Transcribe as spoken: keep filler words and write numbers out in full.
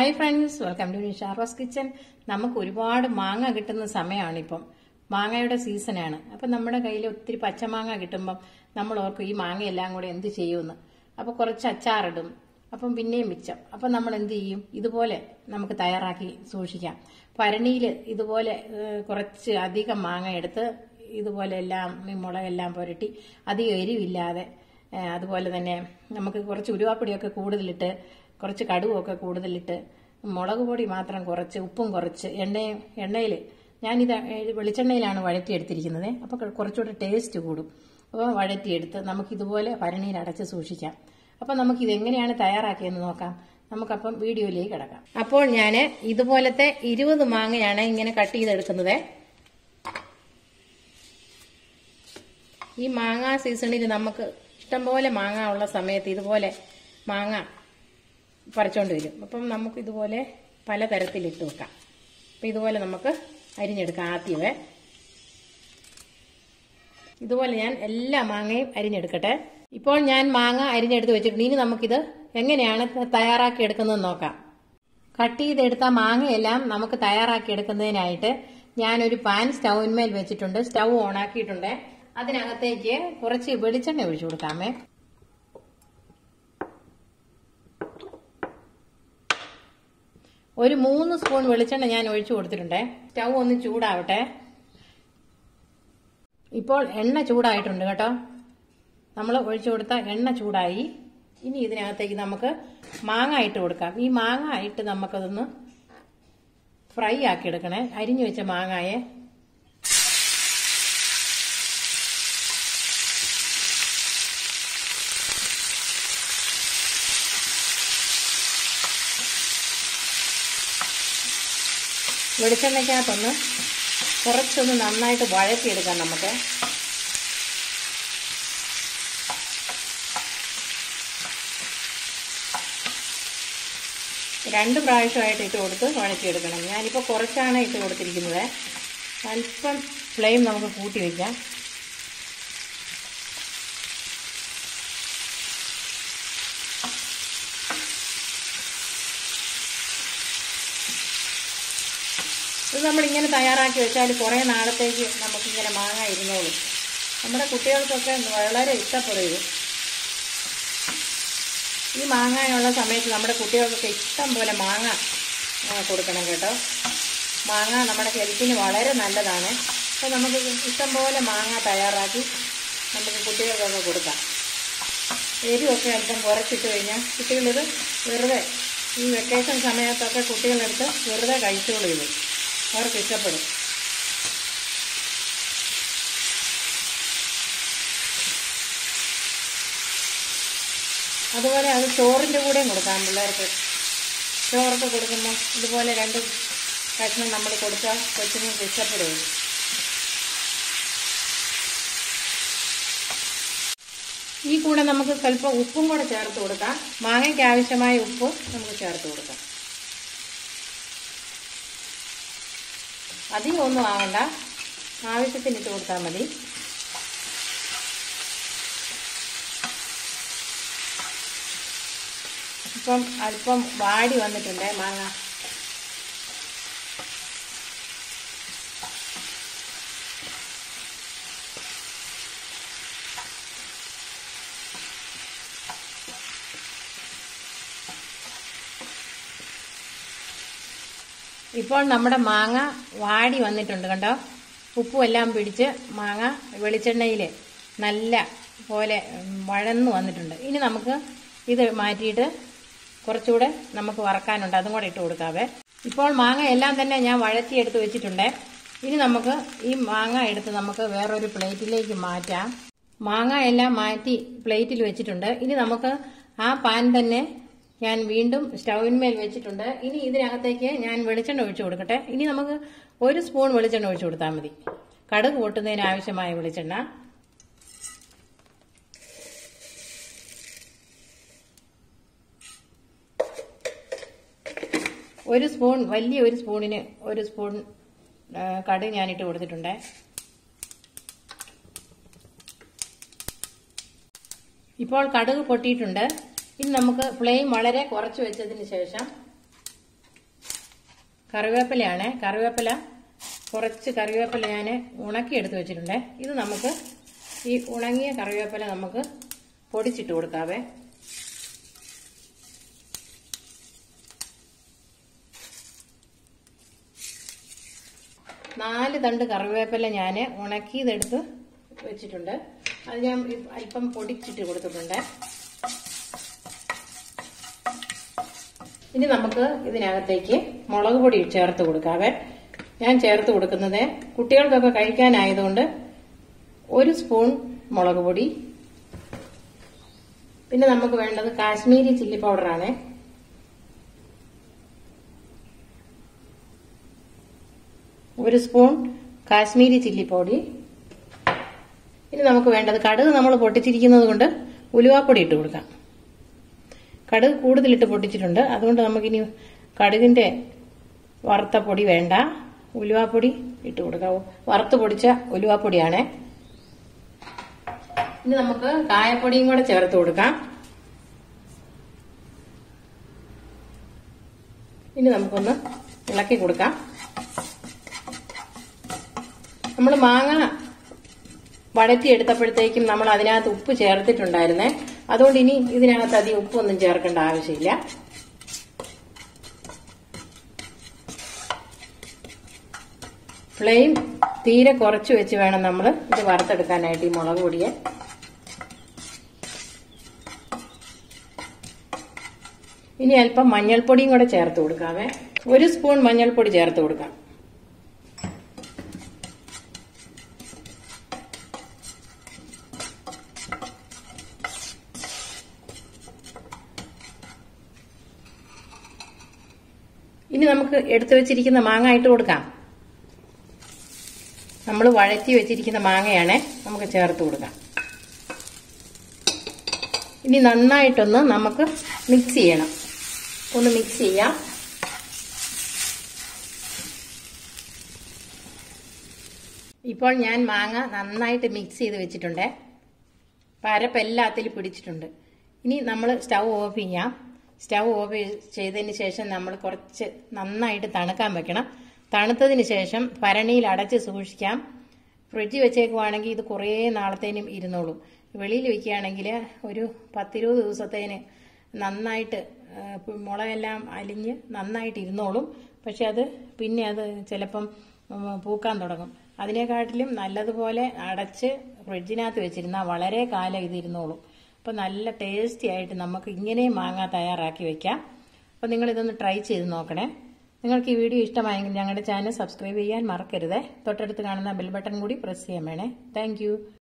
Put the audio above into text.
Hi friends, welcome to Sharvas kitchen. നമുക്ക് ഒരുപാട് മാങ്ങ കിട്ടുന്ന സമയമാണ് ഇപ്പം. മാങ്ങയുടെ സീസണാണ്. അപ്പം നമ്മുടെ കയ്യിൽ ഒത്തിരി പച്ചമാങ്ങ കിട്ടുമ്പം നമ്മൾ ഓർക്കും ഈ മാങ്ങയെല്ലാം കൂടെ എന്ത് ചെയ്യുമെന്ന്. അപ്പോൾ കുറച്ച് അച്ചാറിടും, അപ്പം പിന്നെയും മിച്ചം. അപ്പം നമ്മൾ എന്ത് ചെയ്യും? ഇതുപോലെ നമുക്ക് തയ്യാറാക്കി സൂക്ഷിക്കാം. ഭരണിയിൽ ഇതുപോലെ കുറച്ച് അധികം മാങ്ങ എടുത്ത് ഇതുപോലെ എല്ലാം മുളകെല്ലാം പുരട്ടി അധികം എരിവില്ലാതെ, അതുപോലെ തന്നെ നമുക്ക് കുറച്ച് ഉരുവാപ്പൊടിയൊക്കെ കൂടുതലിട്ട് കുറച്ച് കടുവൊക്കെ കൂടുതലിട്ട് മുളക് പൊടി മാത്രം കുറച്ച് ഉപ്പും കുറച്ച് എണ്ണയും എണ്ണയിൽ ഞാനിത് വെളിച്ചെണ്ണയിലാണ് വഴറ്റിയെടുത്തിരിക്കുന്നത്. അപ്പോൾ കുറച്ചുകൂടെ ടേസ്റ്റ് കൂടും. അപ്പോൾ വഴറ്റിയെടുത്ത് നമുക്കിതുപോലെ ഭരണിയിൽ അടച്ച് സൂക്ഷിക്കാം. അപ്പം നമുക്കിതെങ്ങനെയാണ് തയ്യാറാക്കിയെന്ന് നോക്കാം. നമുക്കപ്പം വീഡിയോയിലേക്ക് കിടക്കാം. അപ്പോൾ ഞാൻ ഇതുപോലത്തെ ഇരുപത് മാങ്ങയാണ് ഇങ്ങനെ കട്ട് ചെയ്തെടുക്കുന്നത്. ഈ മാങ്ങ സീസണിൽ നമുക്ക് ഇഷ്ടംപോലെ മാങ്ങ ഉള്ള സമയത്ത് ഇതുപോലെ മാങ്ങ പറിച്ചോണ്ട് വരും. അപ്പം നമുക്ക് ഇതുപോലെ പലതരത്തിലിട്ട് വെക്കാം. അപ്പം ഇതുപോലെ നമുക്ക് അരിഞ്ഞെടുക്കാം. ആദ്യമേ ഇതുപോലെ ഞാൻ എല്ലാ മാങ്ങയും അരിഞ്ഞെടുക്കട്ടെ. ഇപ്പോൾ ഞാൻ മാങ്ങ അരിഞ്ഞെടുത്ത് വെച്ചിട്ടുണ്ട്. ഇനി നമുക്കിത് എങ്ങനെയാണ് തയ്യാറാക്കി എടുക്കുന്നതെന്ന് നോക്കാം. കട്ട് ചെയ്തെടുത്ത മാങ്ങയെല്ലാം നമുക്ക് തയ്യാറാക്കി എടുക്കുന്നതിനായിട്ട് ഞാനൊരു പാൻ സ്റ്റൗവിന്മേൽ വെച്ചിട്ടുണ്ട്. സ്റ്റൗ ഓണാക്കിയിട്ടുണ്ട്. അതിനകത്തേക്ക് കുറച്ച് വെളിച്ചെണ്ണ ഒഴിച്ചു കൊടുക്കാമേ. ഒരു മൂന്ന് സ്പൂൺ വെളിച്ചെണ്ണ ഞാൻ ഒഴിച്ചു കൊടുത്തിട്ടുണ്ട്. സ്റ്റൗ ഒന്ന് ചൂടാവട്ടെ. ഇപ്പോൾ എണ്ണ ചൂടായിട്ടുണ്ട് കേട്ടോ. നമ്മൾ ഒഴിച്ചു കൊടുത്ത എണ്ണ ചൂടായി. ഇനി ഇതിനകത്തേക്ക് നമുക്ക് മാങ്ങ ഇട്ട് കൊടുക്കാം. ഈ മാങ്ങ ഇട്ട് നമുക്കതൊന്ന് ഫ്രൈ ആക്കി എടുക്കണേ. അരിഞ്ഞു വെച്ച മാങ്ങയെ വെളിച്ചെണ്ണയ്ക്കകത്തൊന്ന് കുറച്ചൊന്ന് നന്നായിട്ട് വഴറ്റിയെടുക്കാം നമുക്ക്. രണ്ട് പ്രാവശ്യമായിട്ട് ഇട്ട് കൊടുത്ത് വഴറ്റിയെടുക്കണം. ഞാനിപ്പോൾ കുറച്ചാണ് ഇട്ട് കൊടുത്തിരിക്കുന്നത്. അല്പം ഫ്ലെയിം നമുക്ക് കൂട്ടി വയ്ക്കാം. ഇത് നമ്മളിങ്ങനെ തയ്യാറാക്കി വെച്ചാൽ കുറേ നാളത്തേക്ക് നമുക്കിങ്ങനെ മാങ്ങ ഇരുന്നോളും. നമ്മുടെ കുട്ടികൾക്കൊക്കെ വളരെ ഇഷ്ടപ്പെടും ഇത്. ഈ മാങ്ങയുള്ള സമയത്ത് നമ്മുടെ കുട്ടികൾക്കൊക്കെ ഇഷ്ടം പോലെ മാങ്ങ കൊടുക്കണം കേട്ടോ. മാങ്ങ നമ്മുടെ ഹെൽത്തിന് വളരെ നല്ലതാണ്. അപ്പോൾ നമുക്ക് ഇഷ്ടം പോലെ മാങ്ങ തയ്യാറാക്കി നമുക്ക് കുട്ടികൾക്കൊക്കെ കൊടുക്കാം. എരിവൊക്കെ അല്പം കുറച്ചിട്ട് കഴിഞ്ഞാൽ കുട്ടികളിത് വെറുതെ ഈ വെക്കേഷൻ സമയത്തൊക്കെ കുട്ടികളെടുത്ത് വെറുതെ കഴിച്ചോളൂ. ഇത് അവർക്ക് ഇഷ്ടപ്പെടും. അതുപോലെ അത് ചോറിൻ്റെ കൂടെയും കൊടുക്കാം. പിള്ളേർക്ക് ചോറൊക്കെ കൊടുക്കുമ്പോൾ ഇതുപോലെ രണ്ട് കഷ്ണം നമ്മൾ കൊടുത്താൽ കൊച്ചുങ്ങൾക്ക് ഇഷ്ടപ്പെടും. ഈ കൂടെ നമുക്ക് സ്വല്പം ഉപ്പും കൂടെ ചേർത്ത് കൊടുക്കാം. മാങ്ങയ്ക്ക് ആവശ്യമായ ഉപ്പ് നമുക്ക് ചേർത്ത് കൊടുക്കാം. അധികം ഒന്നും ആവണ്ട, ആവശ്യത്തിന് ഇട്ട് കൊടുത്താൽ മതി. ഇപ്പം അല്പം വാടി വന്നിട്ടുണ്ട് മാങ്ങ. ഇപ്പോൾ നമ്മുടെ മാങ്ങ വാടി വന്നിട്ടുണ്ട് കണ്ടോ. ഉപ്പും എല്ലാം പിടിച്ച് മാങ്ങ വെളിച്ചെണ്ണയിൽ നല്ല പോലെ വഴന്നു വന്നിട്ടുണ്ട്. ഇനി നമുക്ക് ഇത് മാറ്റിയിട്ട് കുറച്ചുകൂടെ നമുക്ക് വറക്കാനുണ്ട്. അതും കൂടെ ഇട്ട് കൊടുക്കാവേ. ഇപ്പോൾ മാങ്ങ എല്ലാം തന്നെ ഞാൻ വഴറ്റിയെടുത്ത് വെച്ചിട്ടുണ്ട്. ഇനി നമുക്ക് ഈ മാങ്ങ എടുത്ത് നമുക്ക് വേറൊരു പ്ലേറ്റിലേക്ക് മാറ്റാം. മാങ്ങ എല്ലാം മാറ്റി പ്ലേറ്റിൽ വെച്ചിട്ടുണ്ട്. ഇനി നമുക്ക് ആ പാൻ തന്നെ ഞാൻ വീണ്ടും സ്റ്റൗവിന്മേൽ വെച്ചിട്ടുണ്ട്. ഇനി ഇതിനകത്തേക്ക് ഞാൻ വെളിച്ചെണ്ണ ഒഴിച്ചു കൊടുക്കട്ടെ. ഇനി നമുക്ക് ഒരു സ്പൂൺ വെളിച്ചെണ്ണ ഒഴിച്ചു കൊടുത്താൽ മതി. കടുക് പൊട്ടുന്നതിന് ആവശ്യമായ വെളിച്ചെണ്ണ. ഒരു സ്പൂൺ, വലിയ ഒരു സ്പൂണിന് ഒരു സ്പൂൺ കടുക് ഞാനിട്ട് കൊടുത്തിട്ടുണ്ട്. ഇപ്പോൾ കടുക് പൊട്ടിയിട്ടുണ്ട്. ഇനി നമുക്ക് ഫ്ലെയിം വളരെ കുറച്ച് വെച്ചതിന് ശേഷം കറിവേപ്പിലയാണ്. കറിവേപ്പില കുറച്ച് കറിവേപ്പില ഞാൻ ഉണക്കി എടുത്ത് വെച്ചിട്ടുണ്ട്. ഇത് നമുക്ക് ഈ ഉണങ്ങിയ കറിവേപ്പില നമുക്ക് പൊടിച്ചിട്ട് കൊടുക്കാവേ. നാല് തണ്ട് കറിവേപ്പില ഞാൻ ഉണക്കിയതെടുത്ത് വെച്ചിട്ടുണ്ട്. അത് ഞാൻ അല്പം പൊടിച്ചിട്ട് കൊടുത്തിട്ടുണ്ട്. ഇനി നമുക്ക് ഇതിനകത്തേക്ക് മുളക് പൊടി ചേർത്ത് കൊടുക്കാവേ. ഞാൻ ചേർത്ത് കൊടുക്കുന്നത് കുട്ടികൾക്കൊക്കെ കഴിക്കാനായതുകൊണ്ട് ഒരു സ്പൂൺ മുളക് പൊടി. പിന്നെ നമുക്ക് വേണ്ടത് കാശ്മീരി ചില്ലി പൗഡറാണ്. ഒരു സ്പൂൺ കാശ്മീരി ചില്ലി പൊടി. ഇനി നമുക്ക് വേണ്ടത് കടുക് നമ്മൾ പൊട്ടിച്ചിരിക്കുന്നത് കൊണ്ട് ഉലുവാപ്പൊടി ഇട്ട് കൊടുക്കാം. കടുക് കൂടുതലിട്ട് പൊട്ടിച്ചിട്ടുണ്ട്, അതുകൊണ്ട് നമുക്കിനി കടുകിന്റെ വറുത്ത പൊടി വേണ്ട, ഉലുവാപ്പൊടി ഇട്ട് കൊടുക്കാം. വറുത്ത് പൊടിച്ച ഉലുവാപ്പൊടിയാണ്. ഇനി നമുക്ക് കായപ്പൊടിയും കൂടെ ചേർത്ത് കൊടുക്കാം. ഇനി നമുക്കൊന്ന് ഇളക്കി കൊടുക്കാം. നമ്മൾ മാങ്ങ വഴറ്റിയെടുത്തപ്പോഴത്തേക്കും നമ്മൾ അതിനകത്ത് ഉപ്പ് ചേർത്തിട്ടുണ്ടായിരുന്നേ, അതുകൊണ്ട് ഇനി ഇതിനകത്ത് അധികം ഉപ്പൊന്നും ചേർക്കേണ്ട ആവശ്യമില്ല. ഫ്ലെയിം തീരെ കുറച്ച് വെച്ച് വേണം നമ്മൾ ഇത് വറുത്തെടുക്കാനായിട്ട് ഈ മുളക് പൊടിയെ. ഇനി അല്പം മഞ്ഞൾപ്പൊടിയും കൂടെ ചേർത്ത് കൊടുക്കാവേ. ഒരു സ്പൂൺ മഞ്ഞൾപ്പൊടി ചേർത്ത് കൊടുക്കാം. ഇനി നമുക്ക് എടുത്തു വെച്ചിരിക്കുന്ന മാങ്ങ ഇട്ട് കൊടുക്കാം. നമ്മൾ വഴറ്റി വെച്ചിരിക്കുന്ന മാങ്ങയാണ് നമുക്ക് ചേർത്ത് കൊടുക്കാം. ഇനി നന്നായിട്ടൊന്ന് നമുക്ക് മിക്സ് ചെയ്യണം. ഒന്ന് മിക്സ് ചെയ്യാം. ഇപ്പോൾ ഞാൻ മാങ്ങ നന്നായിട്ട് മിക്സ് ചെയ്ത് വെച്ചിട്ടുണ്ട്. പരപ്പ് എല്ലാത്തിലും പിടിച്ചിട്ടുണ്ട്. ഇനി നമ്മൾ സ്റ്റൗ ഓഫ് ചെയ്യാം. സ്റ്റൗ ഓഫ് ചെയ്തതിന് ശേഷം നമ്മൾ കുറച്ച് നന്നായിട്ട് തണുക്കാൻ വെക്കണം. തണുത്തതിന് ശേഷം ഭരണിയിൽ അടച്ച് സൂക്ഷിക്കാം. ഫ്രിഡ്ജിൽ വെച്ചേക്കുവാണെങ്കിൽ ഇത് കുറേ നാളത്തേനും ഇരുന്നോളും. വെളിയിൽ വെക്കുകയാണെങ്കിൽ ഒരു പത്തിരുപത് ദിവസത്തേന് നന്നായിട്ട് മുളകെല്ലാം അലിഞ്ഞ് നന്നായിട്ട് ഇരുന്നോളും. പക്ഷെ അത് പിന്നെ അത് ചിലപ്പം പൂക്കാൻ തുടങ്ങും. അതിനെക്കാട്ടിലും നല്ലതുപോലെ അടച്ച് ഫ്രിഡ്ജിനകത്ത് വെച്ചിരുന്നാൽ വളരെ കാലം ഇത് ഇരുന്നോളും. അപ്പോൾ നല്ല ടേസ്റ്റി ആയിട്ട് നമുക്ക് ഇങ്ങനെ മാങ്ങ തയ്യാറാക്കി വെക്കാം. അപ്പോൾ നിങ്ങളിതൊന്ന് ട്രൈ ചെയ്ത് നോക്കണേ. നിങ്ങൾക്ക് ഈ വീഡിയോ ഇഷ്ടമായെങ്കിൽ ഞങ്ങളുടെ ചാനൽ സബ്സ്ക്രൈബ് ചെയ്യാൻ മറക്കരുത്. തൊട്ടടുത്ത് കാണുന്ന ബെൽ ബട്ടൺ കൂടി പ്രസ് ചെയ്യാൻ വേണേ. താങ്ക്